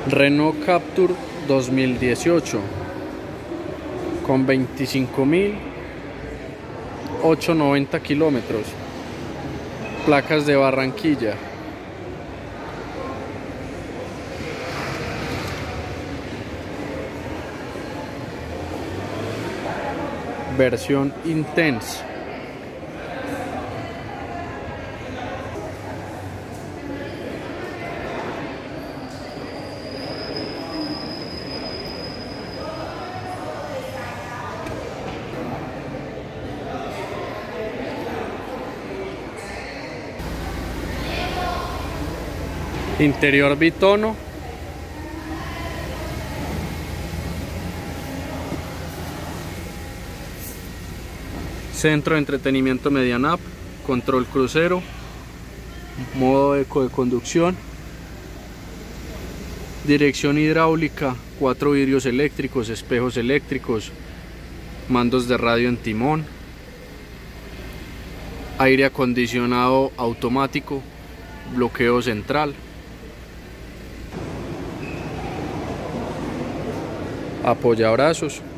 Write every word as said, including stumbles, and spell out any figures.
Renault Captur dos mil dieciocho con veinticinco mil ochocientos noventa kilómetros, placas de Barranquilla. Versión Intense. Interior bitono. Centro de entretenimiento Medianap, control crucero, modo eco de conducción, dirección hidráulica, cuatro vidrios eléctricos, espejos eléctricos, mandos de radio en timón, aire acondicionado automático, bloqueo central, apoyabrazos.